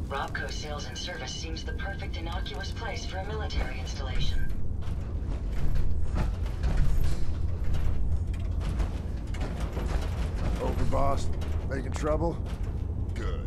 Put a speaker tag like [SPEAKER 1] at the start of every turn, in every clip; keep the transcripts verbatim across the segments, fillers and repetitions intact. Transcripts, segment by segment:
[SPEAKER 1] Robco Sales and Service seems the perfect innocuous place for a military installation.
[SPEAKER 2] Over, boss. Making trouble? Good.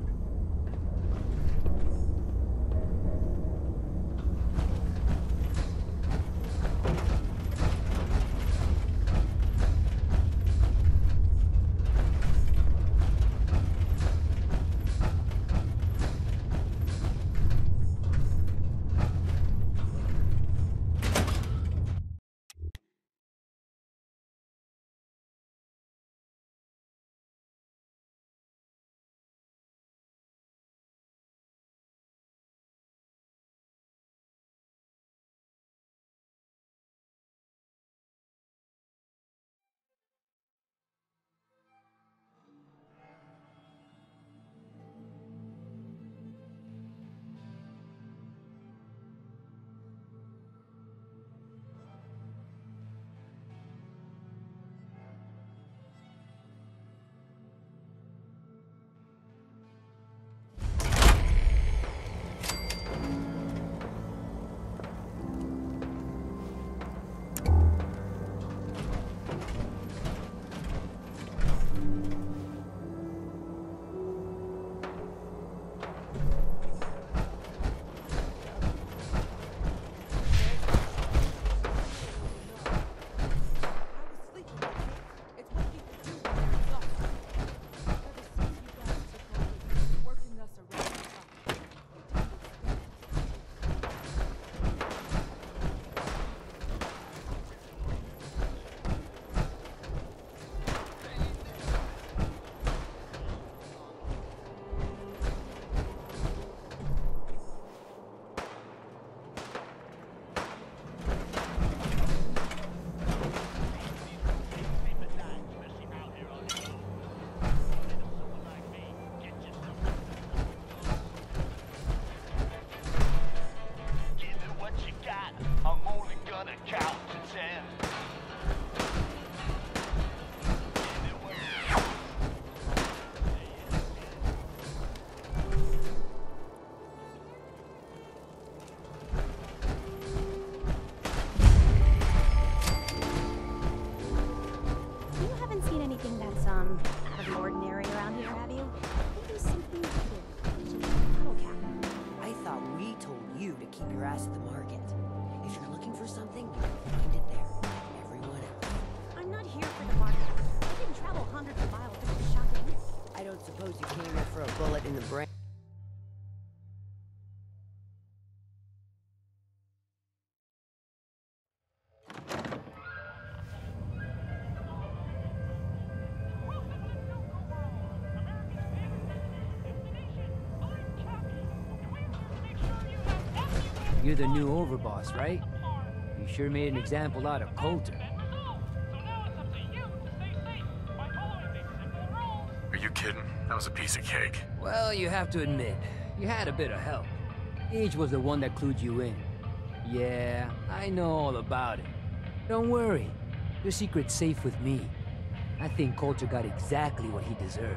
[SPEAKER 3] You're the new overboss, right? You sure made an example out of Coulter.
[SPEAKER 4] Are you kidding? That was a piece of cake.
[SPEAKER 3] Well, you have to admit, you had a bit of help. Gage was the one that clued you in. Yeah, I know all about it. Don't worry, your secret's safe with me. I think Coulter got exactly what he deserved.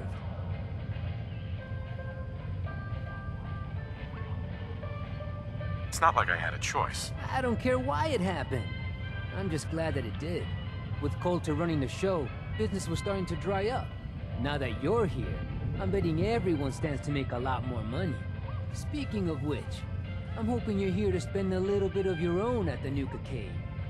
[SPEAKER 4] It's not like I had a choice.
[SPEAKER 3] I don't care why it happened. I'm just glad that it did. With Coulter running the show, business was starting to dry up. Now that you're here, I'm betting everyone stands to make a lot more money. Speaking of which, I'm hoping you're here to spend a little bit of your own at the Nuka Cave.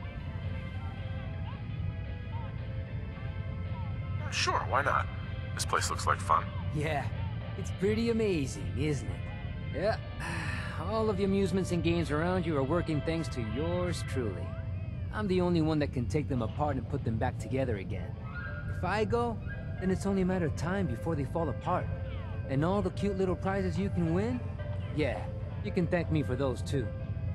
[SPEAKER 4] Sure, why not? This place looks like fun.
[SPEAKER 3] Yeah, it's pretty amazing, isn't it? Yeah, all of the amusements and games around you are working thanks to yours truly. I'm the only one that can take them apart and put them back together again. If I go, then it's only a matter of time before they fall apart. And all the cute little prizes you can win? Yeah, you can thank me for those too.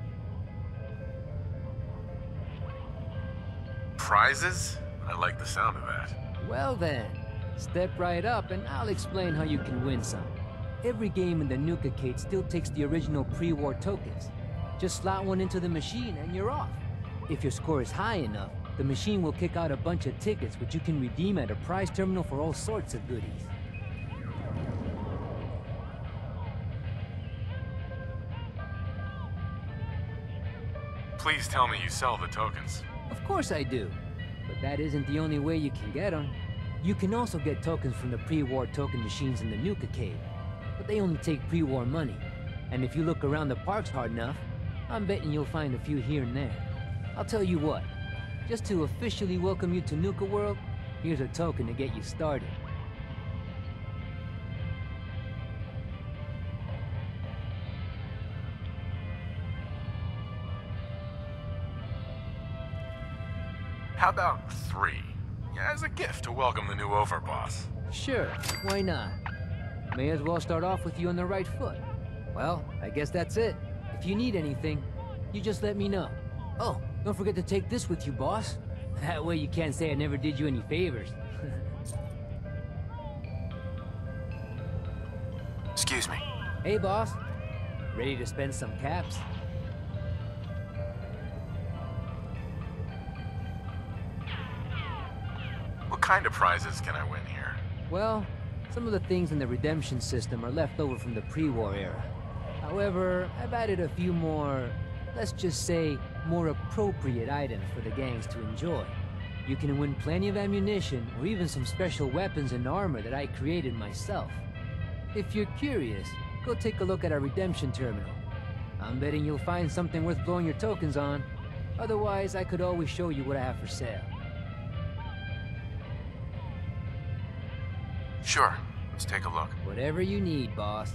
[SPEAKER 4] Prizes? I like the sound of that.
[SPEAKER 3] Well then, step right up and I'll explain how you can win some. Every game in the Nuka-Cade still takes the original pre-war tokens. Just slot one into the machine and you're off. If your score is high enough, the machine will kick out a bunch of tickets which you can redeem at a prize terminal for all sorts of goodies.
[SPEAKER 4] Please tell me you sell the tokens.
[SPEAKER 3] Of course I do. But that isn't the only way you can get them. You can also get tokens from the pre-war token machines in the Nuka Cave. But they only take pre-war money. And if you look around the parks hard enough, I'm betting you'll find a few here and there. I'll tell you what. Just to officially welcome you to Nuka World, here's a token to get you started.
[SPEAKER 4] How about three? Yeah, as a gift to welcome the new overboss.
[SPEAKER 3] Sure, why not? May as well start off with you on the right foot. Well, I guess that's it. If you need anything, you just let me know. Oh, don't forget to take this with you, boss. That way you can't say I never did you any favors.
[SPEAKER 4] Excuse me.
[SPEAKER 3] Hey, boss. Ready to spend some caps?
[SPEAKER 4] What kind of prizes can I win here?
[SPEAKER 3] Well, some of the things in the redemption system are left over from the pre-war era. However, I've added a few more, let's just say, more appropriate items for the gangs to enjoy. You can win plenty of ammunition, or even some special weapons and armor that I created myself. If you're curious, go take a look at our redemption terminal. I'm betting you'll find something worth blowing your tokens on. Otherwise, I could always show you what I have for sale.
[SPEAKER 4] Sure, let's take a look.
[SPEAKER 3] Whatever you need, boss.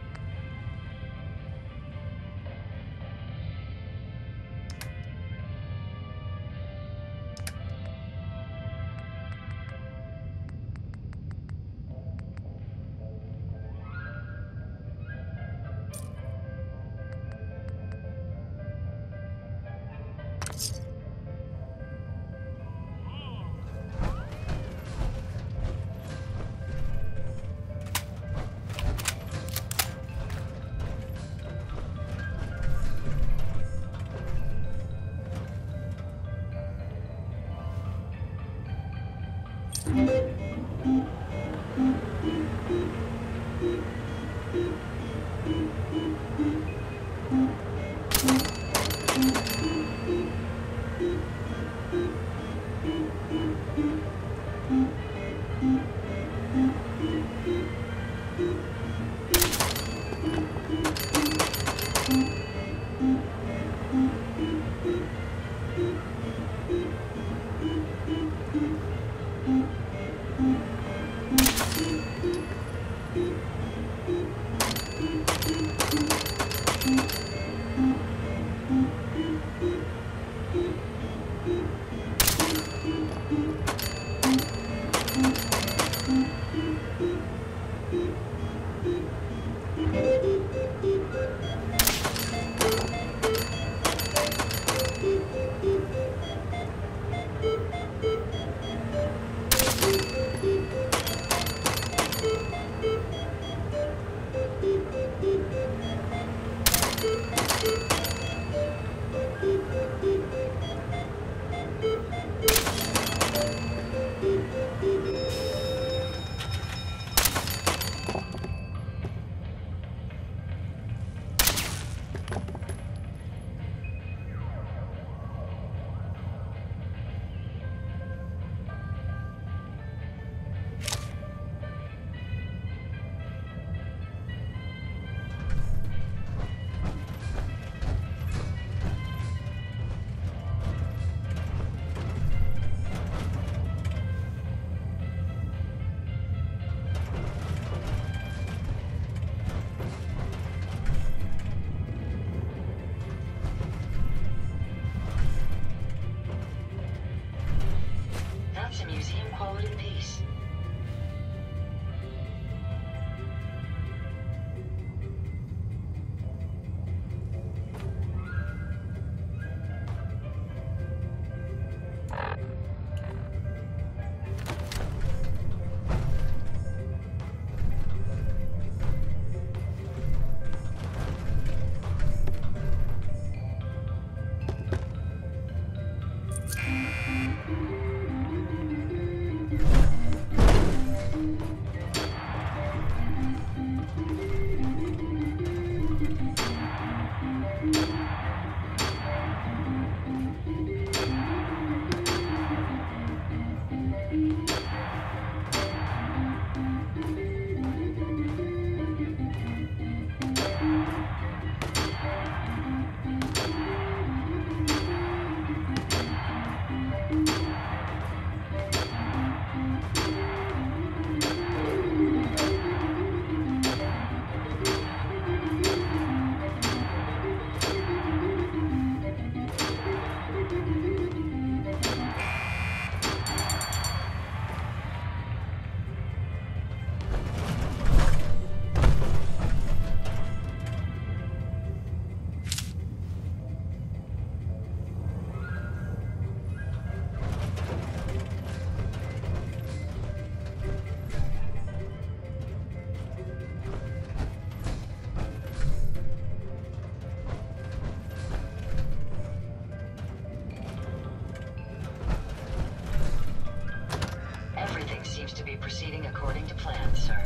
[SPEAKER 1] That's a museum quality piece. to be proceeding according to plan, sir.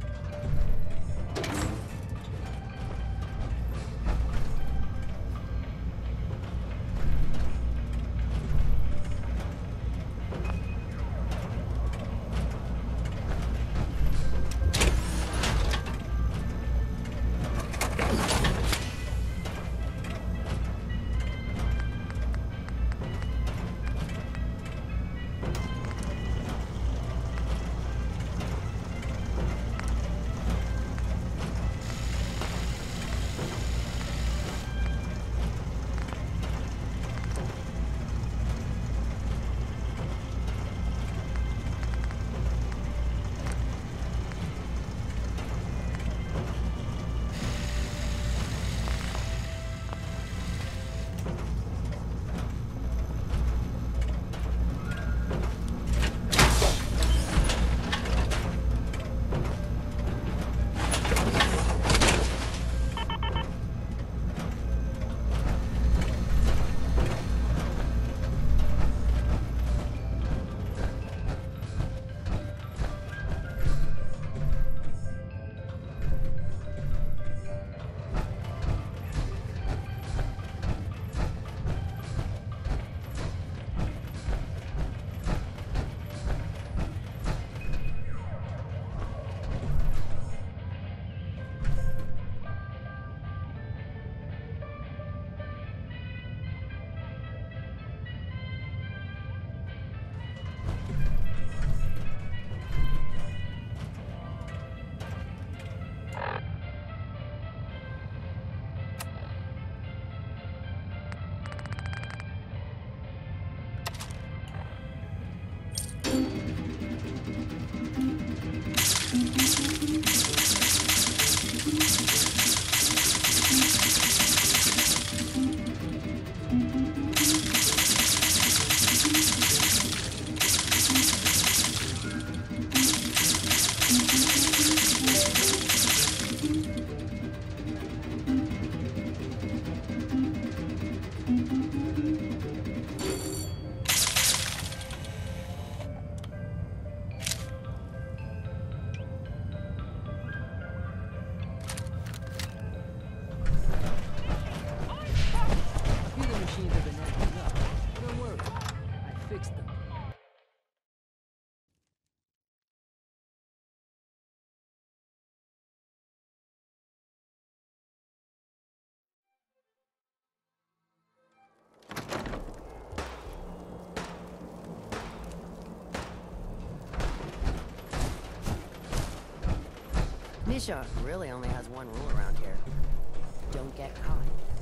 [SPEAKER 5] Misha really only has one rule around here. Don't get caught.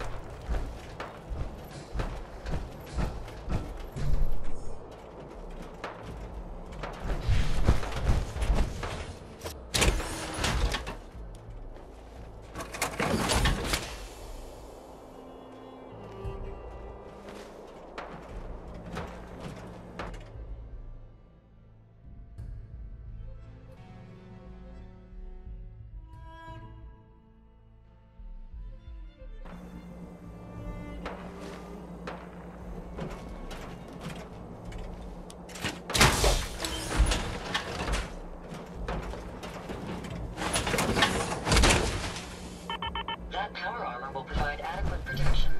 [SPEAKER 1] That power armor will provide adequate protection.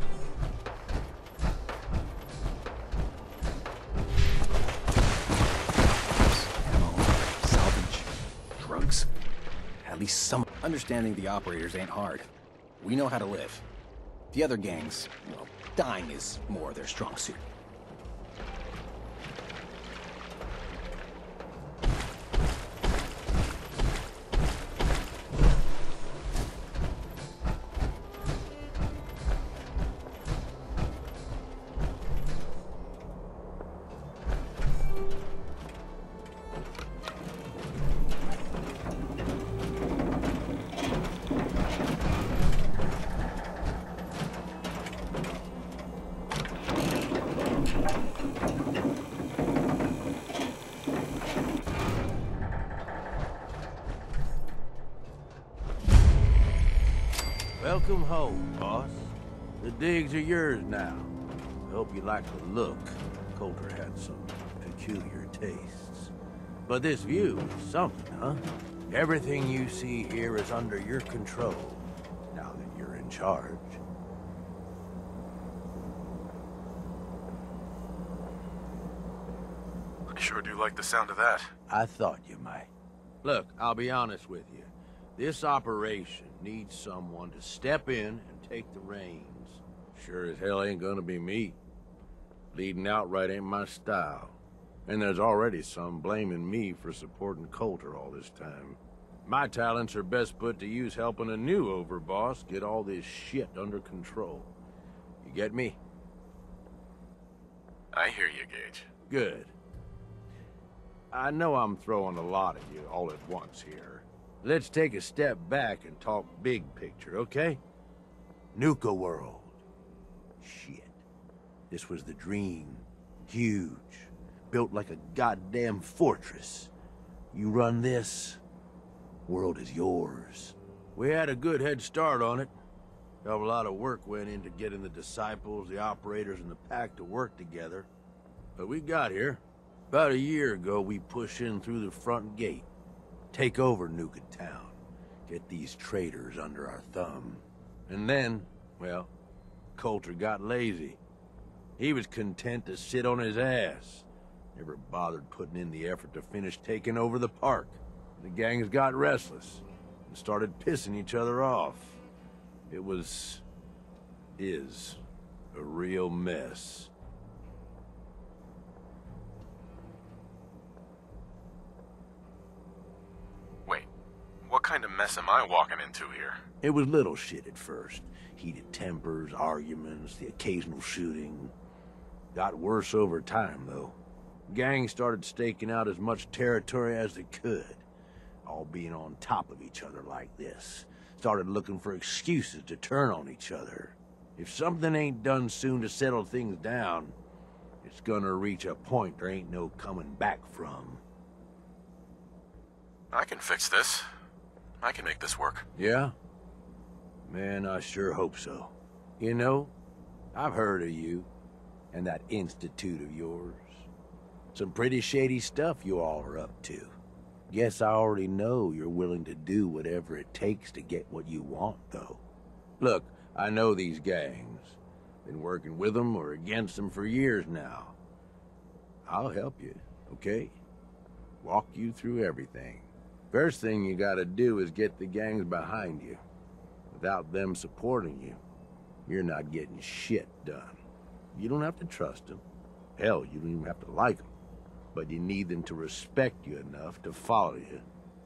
[SPEAKER 6] Ammo, salvage, drugs. At least some. Understanding the operators ain't hard. We know how to live. The other gangs, well, dying is more their strong suit.
[SPEAKER 7] Welcome home, boss. The digs are yours now. I hope you like the look. Coulter had some peculiar tastes. But this view is something, huh? Everything you see here is under your control, now that you're in charge.
[SPEAKER 4] I sure do like the sound of that.
[SPEAKER 7] I thought you might. Look, I'll be honest with you. This operation needs someone to step in and take the reins. Sure as hell ain't gonna be me. Leading outright ain't my style. And there's already some blaming me for supporting Coulter all this time. My talents are best put to use helping a new overboss get all this shit under control. You get me?
[SPEAKER 4] I hear you, Gage.
[SPEAKER 7] Good. I know I'm throwing a lot at you all at once here. Let's take a step back and talk big picture, okay? Nuka World. Shit. This was the dream. Huge. Built like a goddamn fortress. You run this, world is yours. We had a good head start on it. A lot of work went into getting the disciples, the operators, and the pack to work together. But we got here. About a year ago, we pushed in through the front gate. Take over Nuka Town. Get these traitors under our thumb. And then, well, Coulter got lazy. He was content to sit on his ass. Never bothered putting in the effort to finish taking over the park. The gangs got restless and started pissing each other off. It was... is a real mess.
[SPEAKER 4] Wait, what kind of mess am I walking into here?
[SPEAKER 7] It was little shit at first. Heated tempers, arguments, the occasional shooting. Got worse over time, though. Gangs started staking out as much territory as they could, all being on top of each other like this. Started looking for excuses to turn on each other. If something ain't done soon to settle things down, it's gonna reach a point there ain't no coming back from.
[SPEAKER 4] I can fix this. I can make this work.
[SPEAKER 7] Yeah? Man, I sure hope so. You know, I've heard of you, and that institute of yours. Some pretty shady stuff you all are up to. Guess I already know you're willing to do whatever it takes to get what you want, though. Look, I know these gangs. Been working with them or against them for years now. I'll help you, okay? Walk you through everything. First thing you gotta do is get the gangs behind you. Without them supporting you, you're not getting shit done. You don't have to trust them. Hell, you don't even have to like them. But you need them to respect you enough to follow you.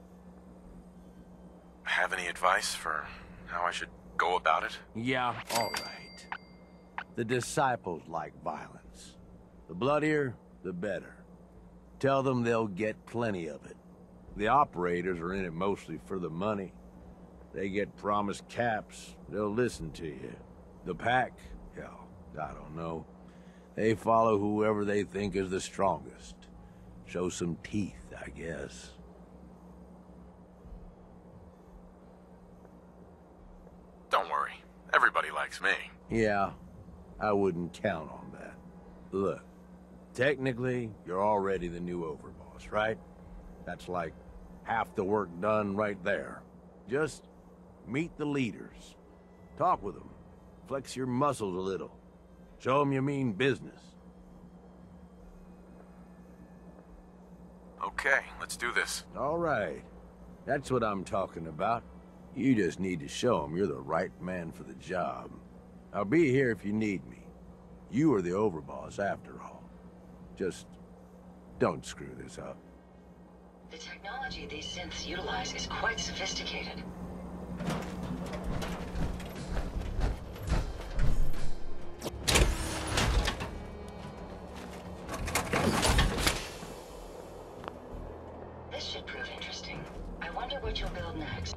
[SPEAKER 4] Have any advice for how I should go about it?
[SPEAKER 7] Yeah, all right. The disciples like violence. The bloodier, the better. Tell them they'll get plenty of it. The operators are in it mostly for the money. They get promised caps, they'll listen to you. The pack, hell, I don't know. They follow whoever they think is the strongest. Show some teeth, I guess.
[SPEAKER 4] Don't worry. Everybody likes me.
[SPEAKER 7] Yeah, I wouldn't count on that. Look, technically, you're already the new overboss, right? That's like half the work done right there. Just meet the leaders. Talk with them. Flex your muscles a little. Show them you mean business.
[SPEAKER 4] Okay, let's do this.
[SPEAKER 7] All right. That's what I'm talking about. You just need to show them you're the right man for the job. I'll be here if you need me. You are the overboss after all. Just don't screw this up.
[SPEAKER 1] The technology these synths utilize is quite sophisticated. This should prove interesting. I wonder what you'll build next.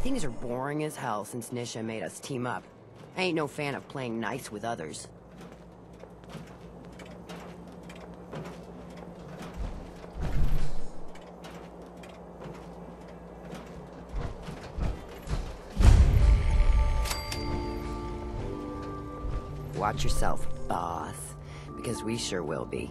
[SPEAKER 5] Things are boring as hell since Nisha made us team up. I ain't no fan of playing nice with others. Watch yourself, boss, because we sure will be.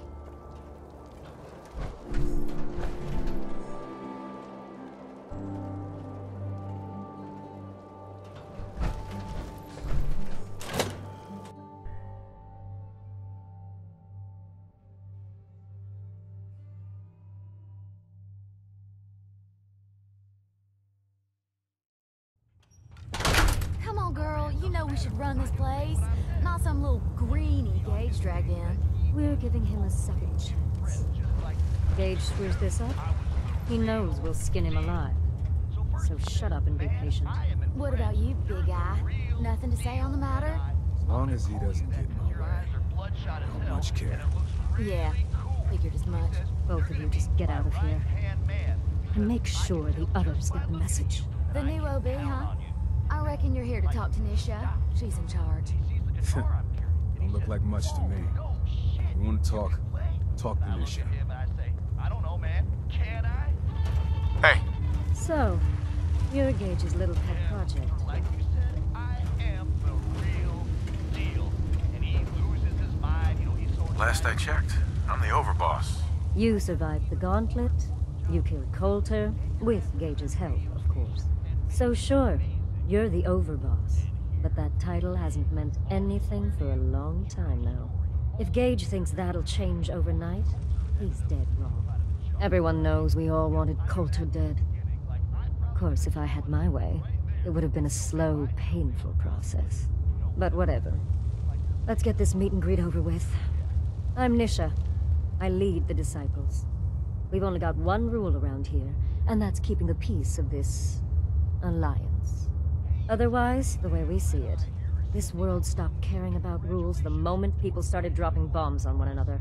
[SPEAKER 8] Come on, girl. You know we should run this place. Not some little greenie Gage dragged in.
[SPEAKER 9] We're giving him a second chance. Gage screws this up, he knows we'll skin him alive. So shut up and be patient.
[SPEAKER 8] What about you, big guy? Nothing to say on the matter?
[SPEAKER 2] As long as he doesn't get in my way, I don't much care.
[SPEAKER 8] Yeah, figured as much.
[SPEAKER 9] Both of you just get out of here. And make sure the others get the message.
[SPEAKER 8] The new O B, huh? I reckon you're here to talk to Nisha. She's in charge.
[SPEAKER 2] Don't look like much to me. You want to talk? Talk to Nisha.
[SPEAKER 4] Hey,
[SPEAKER 9] So, you're Gage's little pet project.
[SPEAKER 4] last I checked, I'm the overboss.
[SPEAKER 9] You survived the gauntlet, you killed Coulter, with Gage's help, of course. So sure, you're the overboss, but that title hasn't meant anything for a long time now. If Gage thinks that'll change overnight, he's dead wrong. Everyone knows we all wanted Coulter dead. Of course, if I had my way, it would have been a slow, painful process. But whatever. Let's get this meet and greet over with. I'm Nisha. I lead the Disciples. We've only got one rule around here, and that's keeping the peace of this alliance. Otherwise, the way we see it, this world stopped caring about rules the moment people started dropping bombs on one another.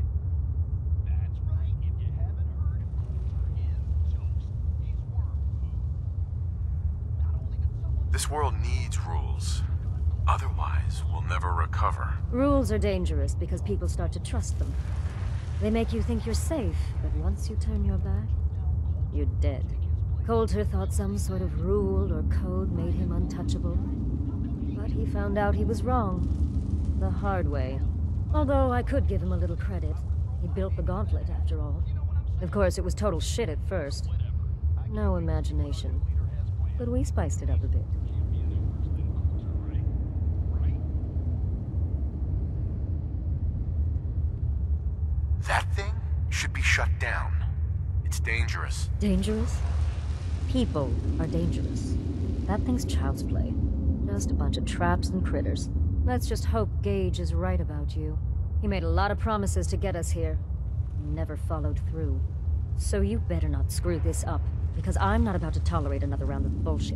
[SPEAKER 4] This world needs rules. Otherwise, we'll never recover.
[SPEAKER 9] Rules are dangerous because people start to trust them. They make you think you're safe, but once you turn your back, you're dead. Coulter thought some sort of rule or code made him untouchable. But he found out he was wrong. The hard way. Although I could give him a little credit. He built the gauntlet, after all. Of course, it was total shit at first. No imagination. But we spiced it up a bit.
[SPEAKER 4] That thing should be shut down. It's dangerous.
[SPEAKER 9] Dangerous? People are dangerous. That thing's child's play. Just a bunch of traps and critters. Let's just hope Gage is right about you. He made a lot of promises to get us here. Never followed through. So you better not screw this up, because I'm not about to tolerate another round of bullshit.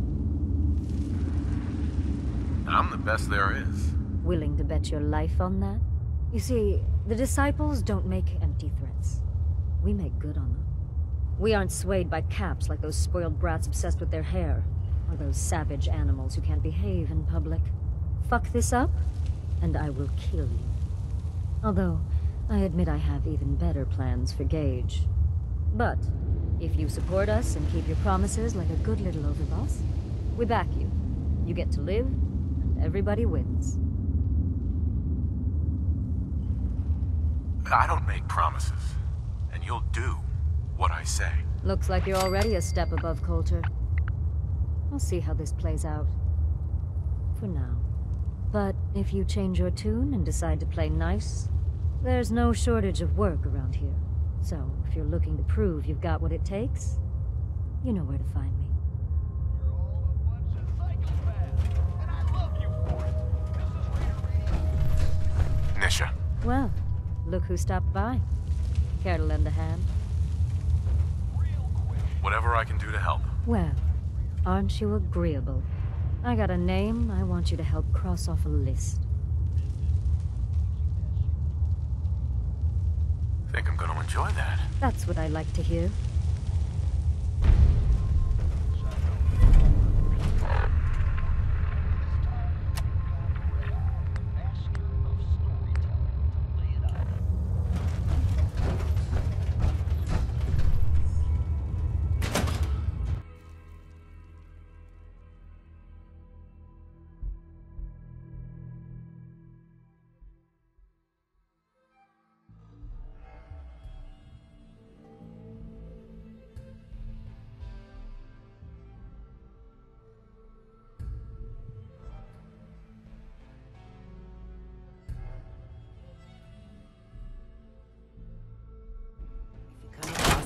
[SPEAKER 4] I'm the best there is.
[SPEAKER 9] Willing to bet your life on that? You see, the Disciples don't make empty threats. We make good on them. We aren't swayed by caps like those spoiled brats obsessed with their hair, or those savage animals who can't behave in public. Fuck this up, and I will kill you. Although, I admit I have even better plans for Gage. But, if you support us and keep your promises like a good little overboss, we back you. You get to live, and everybody wins.
[SPEAKER 4] I don't make promises, and you'll do what I say.
[SPEAKER 9] Looks like you're already a step above Coulter. I'll see how this plays out. For now. But if you change your tune and decide to play nice, there's no shortage of work around here. So, if you're looking to prove you've got what it takes, you know where to find me.
[SPEAKER 4] Nisha.
[SPEAKER 9] Well, look who stopped by. Care to lend a hand?
[SPEAKER 4] Whatever I can do to help.
[SPEAKER 9] Well, aren't you agreeable? I got a name I want you to help cross off a list.
[SPEAKER 4] Think I'm gonna enjoy that.
[SPEAKER 9] That's what I like to hear.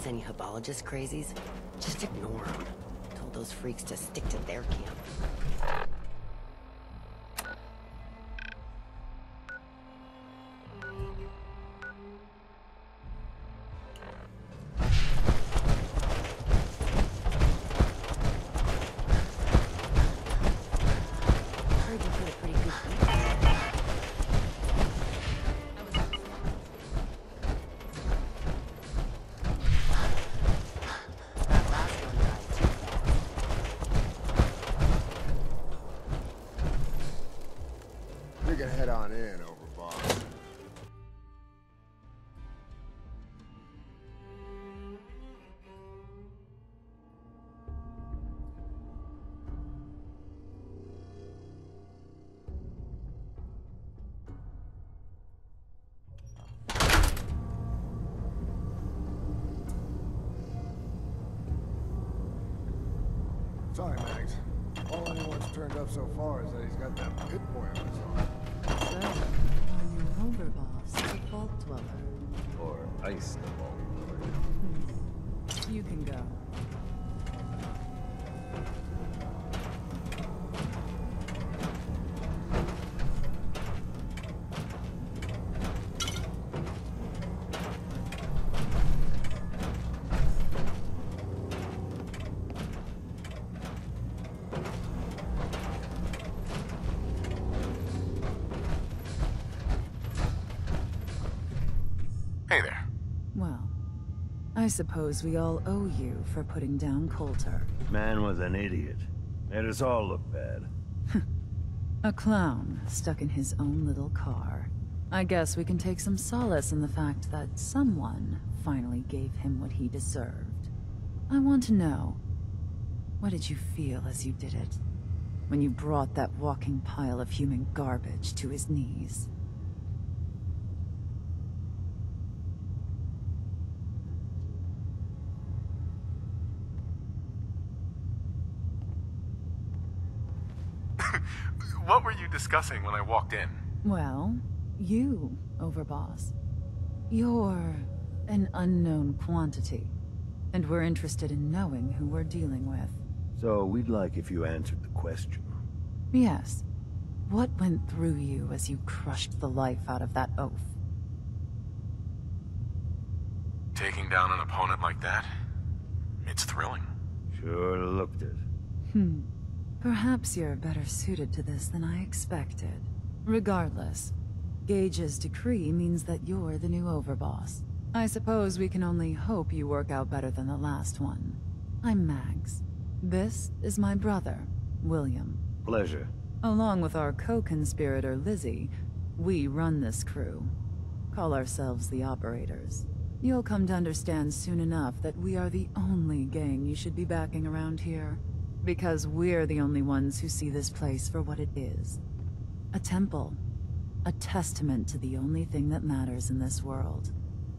[SPEAKER 5] any Hibologist crazies, just ignore them. Told those freaks to stick to their camp. Heard you put a pretty good beat. That last one died too fast.
[SPEAKER 10] We can head on in, Overboss. Sorry, Max. All anyone's turned up so far is that he's got that pit boy on his arm.
[SPEAKER 11] So, our new overboss is a vault dweller.
[SPEAKER 7] Or ice the ball.
[SPEAKER 11] You can go.
[SPEAKER 4] Hey there.
[SPEAKER 11] Well, I suppose we all owe you for putting down Coulter.
[SPEAKER 7] Man was an idiot. Made us all look bad.
[SPEAKER 11] A clown stuck in his own little car. I guess we can take some solace in the fact that someone finally gave him what he deserved. I want to know, what did you feel as you did it? When you brought that walking pile of human garbage to his knees?
[SPEAKER 4] What were you discussing when I walked in?
[SPEAKER 11] Well, you, Overboss. You're an unknown quantity, and we're interested in knowing who we're dealing with.
[SPEAKER 7] So we'd like if you answered the question.
[SPEAKER 11] Yes. What went through you as you crushed the life out of that oaf?
[SPEAKER 4] Taking down an opponent like that? It's thrilling.
[SPEAKER 7] Sure looked it.
[SPEAKER 11] Hmm. Perhaps you're better suited to this than I expected. Regardless, Gage's decree means that you're the new Overboss. I suppose we can only hope you work out better than the last one. I'm Mags. This is my brother, William.
[SPEAKER 7] Pleasure.
[SPEAKER 11] Along with our co-conspirator, Lizzie, we run this crew. Call ourselves the Operators. You'll come to understand soon enough that we are the only gang you should be backing around here. Because we're the only ones who see this place for what it is. A temple. A testament to the only thing that matters in this world.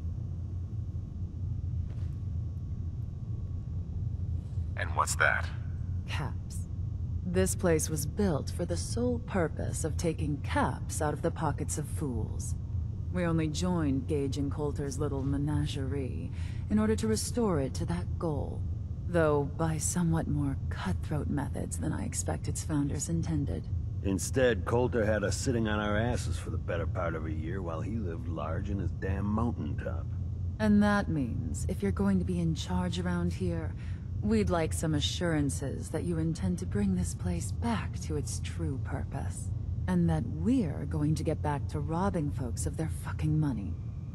[SPEAKER 4] And what's that?
[SPEAKER 11] Caps. This place was built for the sole purpose of taking caps out of the pockets of fools. We only joined Gage and Coulter's little menagerie in order to restore it to that goal. Though by somewhat more cutthroat methods than I expect its founders intended.
[SPEAKER 7] Instead, Coulter had us sitting on our asses for the better part of a year while he lived large in his damn mountaintop.
[SPEAKER 11] And that means, if you're going to be in charge around here, we'd like some assurances that you intend to bring this place back to its true purpose. And that we're going to get back to robbing folks of their fucking money.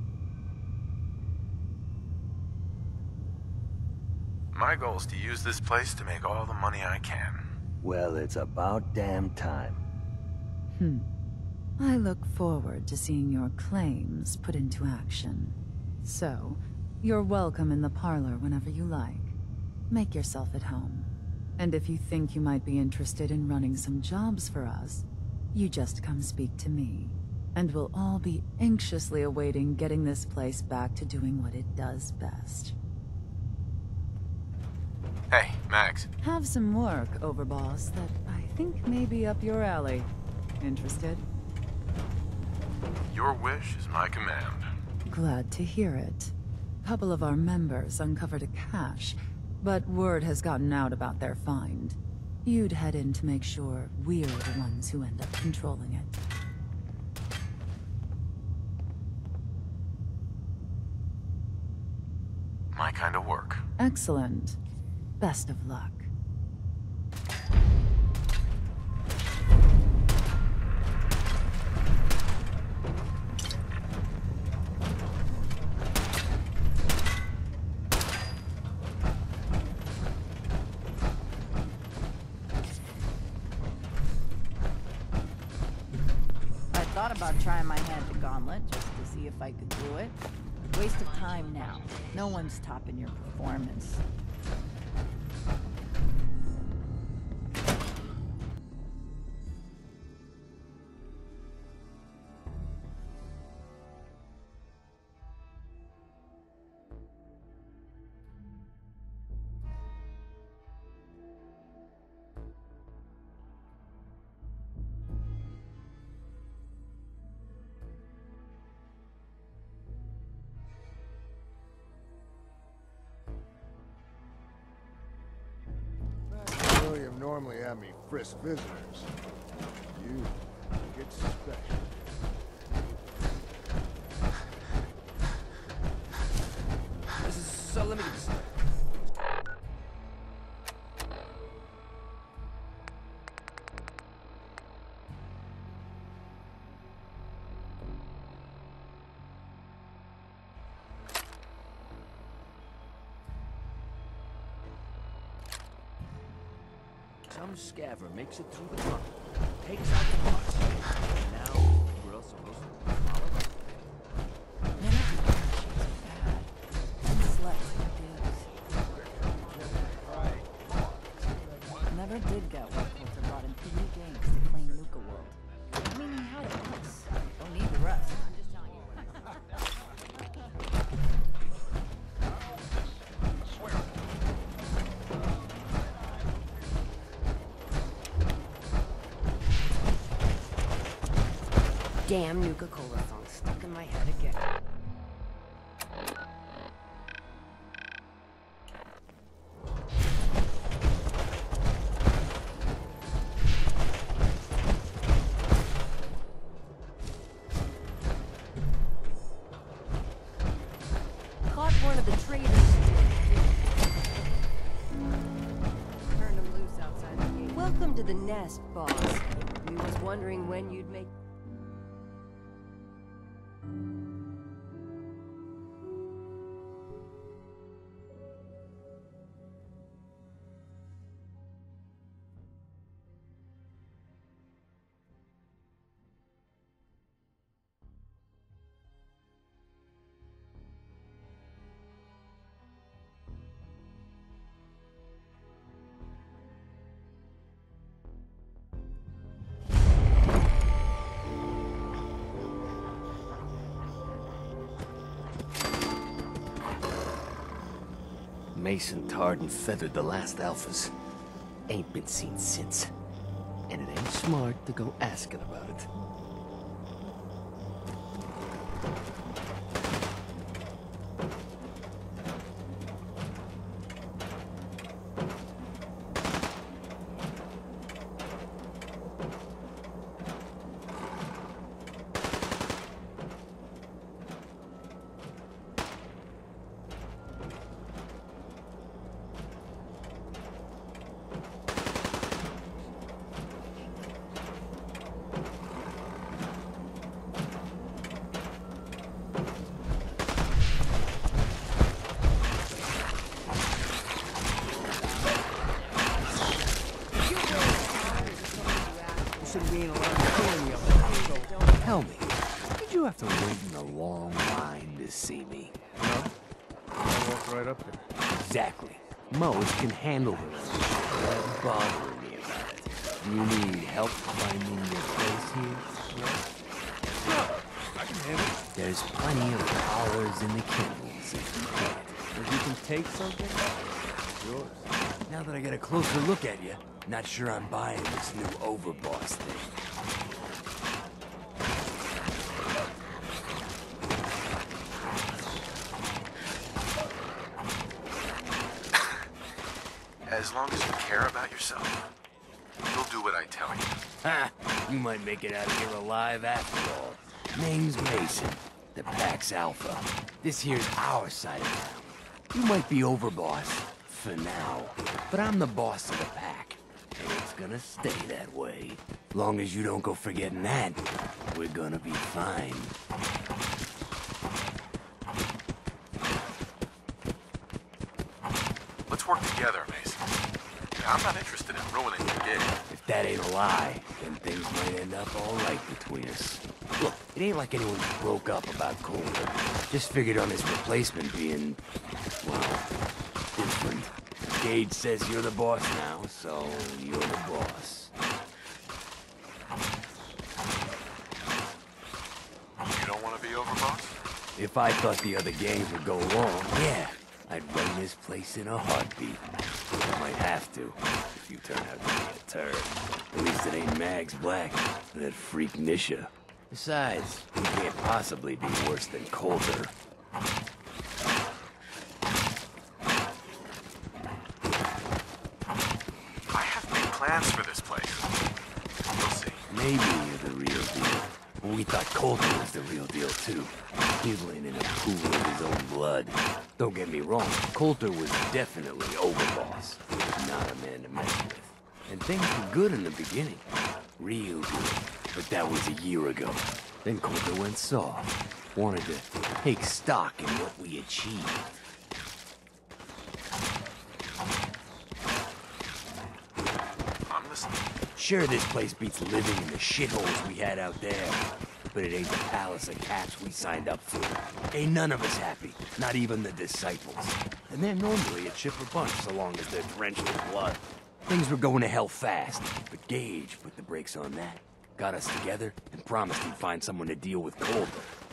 [SPEAKER 4] My goal is to use this place to make all the money I can.
[SPEAKER 7] Well, it's about damn time.
[SPEAKER 11] Hmm. I look forward to seeing your claims put into action. So, you're welcome in the parlor whenever you like. Make yourself at home. And if you think you might be interested in running some jobs for us, you just come speak to me. And we'll all be anxiously awaiting getting this place back to doing what it does best.
[SPEAKER 4] Hey, Mags.
[SPEAKER 11] Have some work, Overboss, that I think may be up your alley. Interested?
[SPEAKER 4] Your wish is my command.
[SPEAKER 11] Glad to hear it. couple of our members uncovered a cache, but word has gotten out about their find. You'd head in to make sure we're the ones who end up controlling it.
[SPEAKER 4] My kind of work.
[SPEAKER 11] Excellent. Best of luck.
[SPEAKER 12] I thought about trying my hand at Gauntlet just to see if I could do it. Waste of time now. No one's topping your performance.
[SPEAKER 10] William normally had me frisk visitors. You get special.
[SPEAKER 13] This is so let me just... Some scaver makes it through the tunnel, takes out the box. Now, we're all supposed to follow up.
[SPEAKER 12] Never did get what Coulter brought in three games to claim Nuka World. I mean, he had us. Don't need the rest. I'm just telling you.
[SPEAKER 5] Damn Nuka-Cola song stuck in my head again. Caught one of the traitors. Turned him loose outside the gate. Welcome to the nest, boss. We was wondering when you'd make...
[SPEAKER 13] Mason tarred and feathered the last alphas. Ain't been seen since. And it ain't smart to go asking about it. Tell me, did you have to wait in a long line to see me?
[SPEAKER 7] No. I walked right up there.
[SPEAKER 13] Exactly. Moes can handle her own shit without bothering me about it. You need help finding your place here?
[SPEAKER 7] No. No, I can handle it.
[SPEAKER 13] There's plenty of powers in the kennels if you can.
[SPEAKER 7] If you can take something, it's yours.
[SPEAKER 13] Now that I get a closer look at you, not sure I'm buying this new overboss thing.
[SPEAKER 4] As long as you care about yourself, you'll do what I tell you.
[SPEAKER 13] Ha! You might make it out of here alive after all. Name's Mason, the Pack's Alpha. This here's our side of town. You might be overboss, for now, but I'm the boss of the Pack, and it's gonna stay that way. Long as you don't go forgetting that, we're gonna be fine.
[SPEAKER 4] Let's work together, Mason. I'm not interested in ruining your gig.
[SPEAKER 13] If that ain't a lie, then things might end up all right between us. Look, it ain't like anyone broke up about Coulter. Just figured on his replacement being, well, different. Gage says you're the boss now, so you're the boss.
[SPEAKER 4] You don't want to be overboss?
[SPEAKER 13] If I thought the other gangs would go along, yeah, I'd run this place in a heartbeat. I might have to, if you turn out to be a turd. At least it ain't Mags Black, that freak Nisha. Besides, he can't possibly be worse than Coulter.
[SPEAKER 4] I have big plans for this place. We'll see.
[SPEAKER 13] Maybe you're the real deal. But we thought Coulter was the real deal, too. He's laying in a pool of his own blood. Don't get me wrong, Coulter was definitely overboss. Not a man to mess with. And things were good in the beginning. Real good. But that was a year ago. Then Coulter went soft. Wanted to take stock in what we achieved.
[SPEAKER 4] I'm listening.
[SPEAKER 13] Sure, this place beats living in the shitholes we had out there. But it ain't the palace of cats we signed up for. Ain't none of us happy, not even the disciples. And they're normally a chipper bunch so long as they're drenched in blood. Things were going to hell fast, but Gage put the brakes on that. Got us together and promised he'd find someone to deal with Coulter.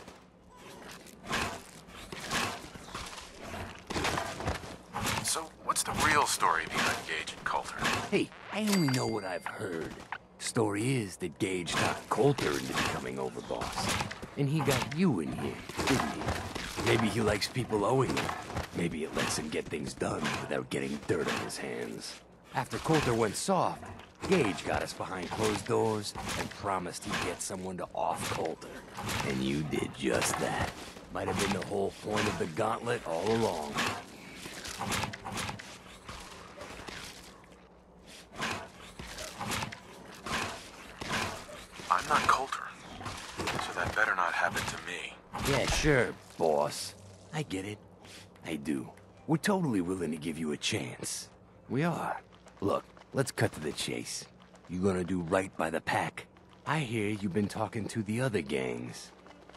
[SPEAKER 4] So, what's the real story behind Gage and Coulter?
[SPEAKER 13] Hey, I only know what I've heard. Story is that Gage talked Coulter into becoming overboss. And he got you in here, didn't he? Maybe he likes people owing him. Maybe it lets him get things done without getting dirt on his hands. After Coulter went soft, Gage got us behind closed doors and promised he'd get someone to off Coulter. And you did just that. Might have been the whole point of the gauntlet all along.
[SPEAKER 4] I'm not Coulter, so that better not happen to me.
[SPEAKER 13] Yeah, sure, boss. I get it. I do. We're totally willing to give you a chance. We are. Look, let's cut to the chase. You gonna do right by the Pack? I hear you've been talking to the other gangs.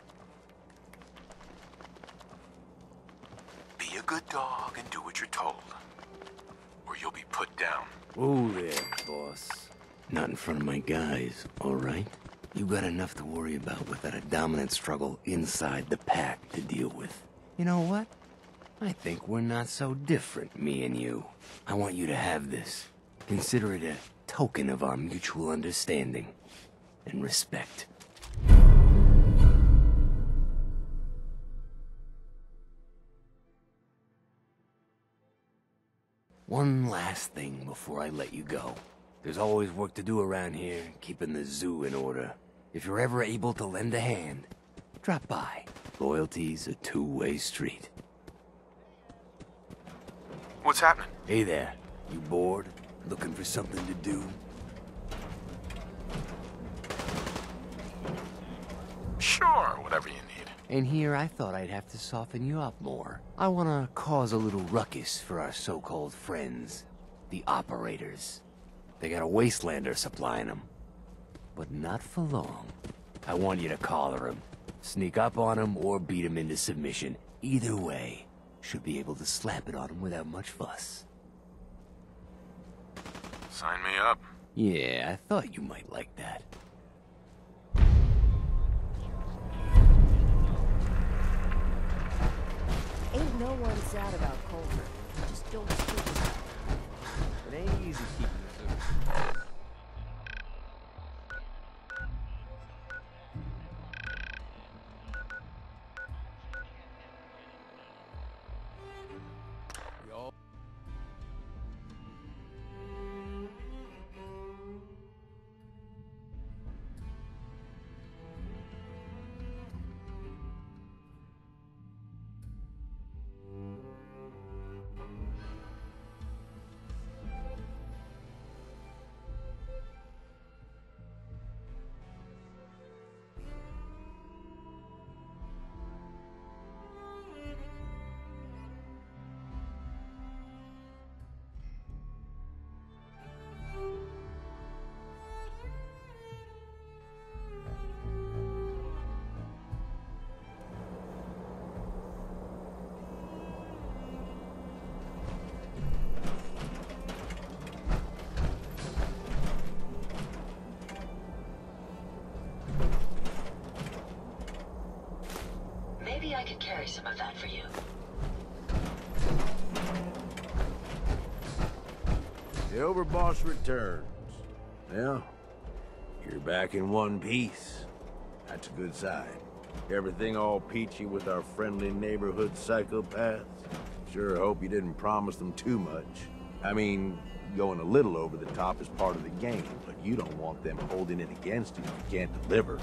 [SPEAKER 4] Be a good dog and do what you're told, or you'll be put down.
[SPEAKER 13] Whoa there, boss. Not in front of my guys, all right? You got enough to worry about without a dominant struggle inside the Pack to deal with. You know what? I think we're not so different, me and you. I want you to have this. Consider it a token of our mutual understanding and respect. One last thing before I let you go. There's always work to do around here, keeping the zoo in order. If you're ever able to lend a hand, drop by. Loyalty's a two-way street.
[SPEAKER 4] What's happening?
[SPEAKER 13] Hey there. You bored? Looking for something to do?
[SPEAKER 4] Sure, whatever you need.
[SPEAKER 13] And here I thought I'd have to soften you up more. I want to cause a little ruckus for our so-called friends, the operators. They got a wastelander supplying them. But not for long. I want you to collar him. Sneak up on him or beat him into submission. Either way, should be able to slap it on him without much fuss.
[SPEAKER 4] Sign me up.
[SPEAKER 13] Yeah, I thought you might like that.
[SPEAKER 5] Ain't no one sad about Coulter. Just don't speak about it.
[SPEAKER 13] It ain't easy keeping the
[SPEAKER 1] I could carry some of that for you.
[SPEAKER 7] The Overboss returns. Well, you're back in one piece. That's a good sign. Everything all peachy with our friendly neighborhood psychopaths? Sure hope you didn't promise them too much. I mean, going a little over the top is part of the game, but you don't want them holding it against you if you can't deliver.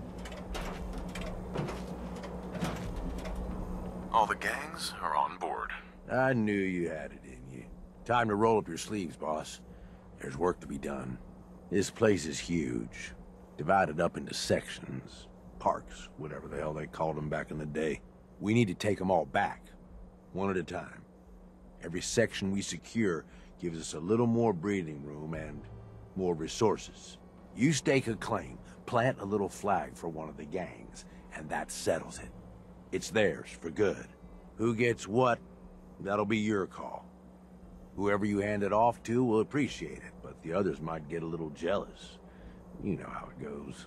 [SPEAKER 4] All the gangs are on board.
[SPEAKER 7] I knew you had it in you. Time to roll up your sleeves, boss. There's work to be done. This place is huge. Divided up into sections. Parks, whatever the hell they called them back in the day. We need to take them all back. One at a time. Every section we secure gives us a little more breathing room and more resources. You stake a claim, plant a little flag for one of the gangs, and that settles it. It's theirs for good. Who gets what, that'll be your call. Whoever you hand it off to will appreciate it, but the others might get a little jealous. You know how it goes.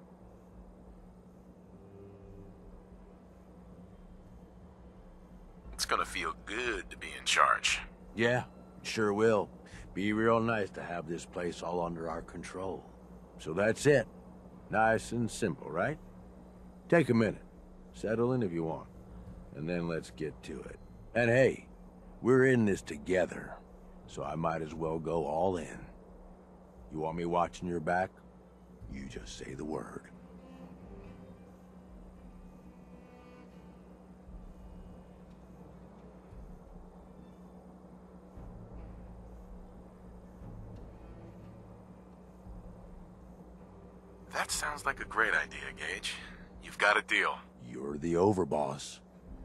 [SPEAKER 4] It's gonna feel good to be in charge.
[SPEAKER 7] Yeah, sure will. Be real nice to have this place all under our control. So that's it. Nice and simple, right? Take a minute. Settle in if you want. And then let's get to it. And hey, we're in this together, so I might as well go all in. You want me watching your back? You just say the word.
[SPEAKER 4] That sounds like a great idea, Gage. You've got a deal.
[SPEAKER 7] You're the overboss.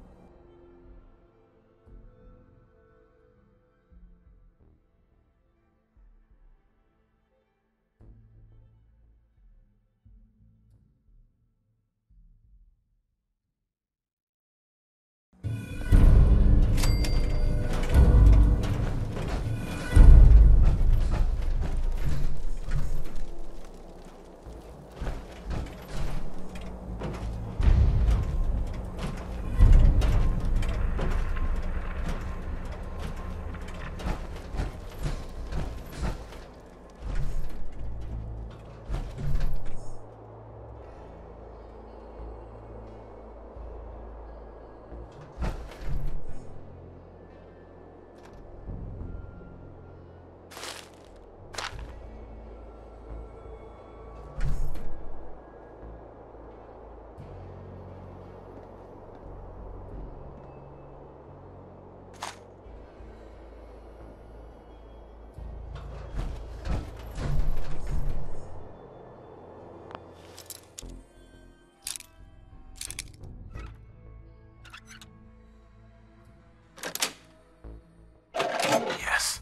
[SPEAKER 4] Yes.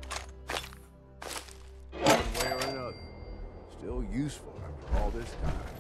[SPEAKER 7] One way or another. Still useful after all this time.